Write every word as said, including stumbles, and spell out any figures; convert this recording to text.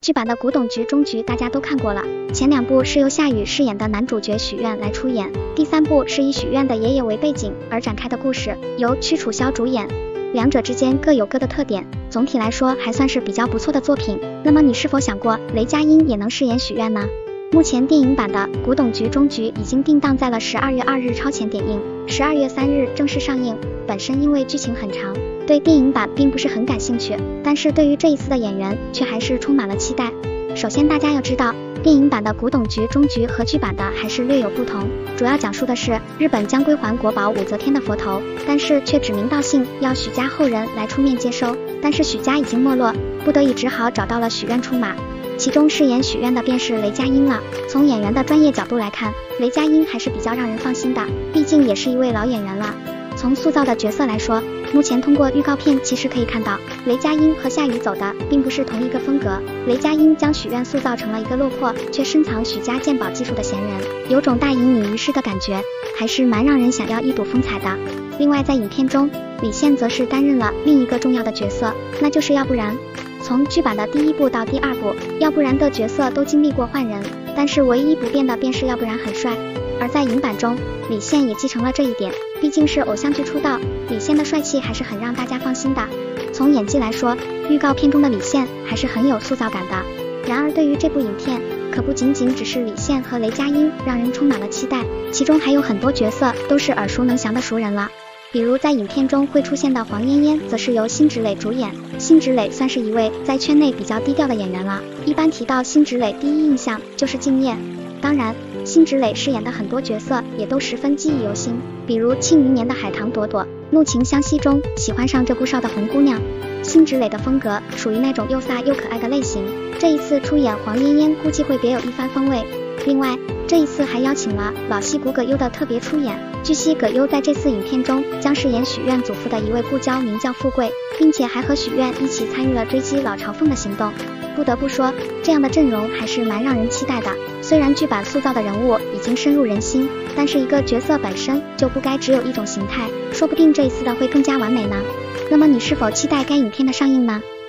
剧版的古董局终局大家都看过了，前两部是由夏雨饰演的男主角许愿来出演，第三部是以许愿的爷爷为背景而展开的故事，由屈楚萧主演。两者之间各有各的特点，总体来说还算是比较不错的作品。那么你是否想过雷佳音也能饰演许愿呢？目前电影版的《古董局终局》已经定档在了十二月二日超前点映，十二月三日正式上映。本身因为剧情很长，对电影版并不是很感兴趣，但是对于这一次的演员却还是充满了期待。首先大家要知道，电影版的《古董局终局》和剧版的还是略有不同，主要讲述的是日本将归还国宝武则天的佛头，但是却指名道姓要许家后人来出面接收，但是许家已经没落，不得已只好找到了许愿出马。其中饰演许愿的便是雷佳音了。从演员的专业角度来看，雷佳音还是比较让人放心的，毕竟也是一位老演员了。从塑造的角色来说，目前通过预告片其实可以看到，雷佳音和夏雨走的并不是同一个风格。雷佳音将许愿塑造成了一个落魄却深藏许家鉴宝技术的闲人，有种大隐隐于市的感觉，还是蛮让人想要一睹风采的。另外在影片中，李现则是担任了另一个重要的角色，那就是要不然。从剧版的第一部到第二部，要不然的角色都经历过换人，但是唯一不变的便是要不然很帅。而在影版中，李现也继承了这一点，毕竟是偶像剧出道，李现的帅气还是很让大家放心的。从演技来说，预告片中的李现还是很有塑造感的。然而对于这部影片，可不仅仅只是李现和雷佳音让人充满了期待，其中还有很多角色都是耳熟能详的熟人了。比如在影片中会出现的黄嫣嫣，则是由辛芷蕾主演。辛芷蕾算是一位在圈内比较低调的演员了，一般提到辛芷蕾第一印象就是敬业。当然，辛芷蕾饰演的很多角色也都十分记忆犹新，比如《庆余年》的海棠朵朵，《怒晴湘西》中喜欢上这顾少的红姑娘。辛芷蕾的风格属于那种又飒又可爱的类型，这一次出演黄嫣嫣估计会别有一番风味。另外，这一次还邀请了老戏骨葛优的特别出演，据悉葛优在这次影片中将饰演许愿祖父的一位故交，名叫富贵，并且还和许愿一起参与了追击老朝奉的行动。不得不说，这样的阵容还是蛮让人期待的。虽然剧版塑造的人物已经深入人心，但是一个角色本身就不该只有一种形态，说不定这一次的会更加完美呢。那么你是否期待该影片的上映呢？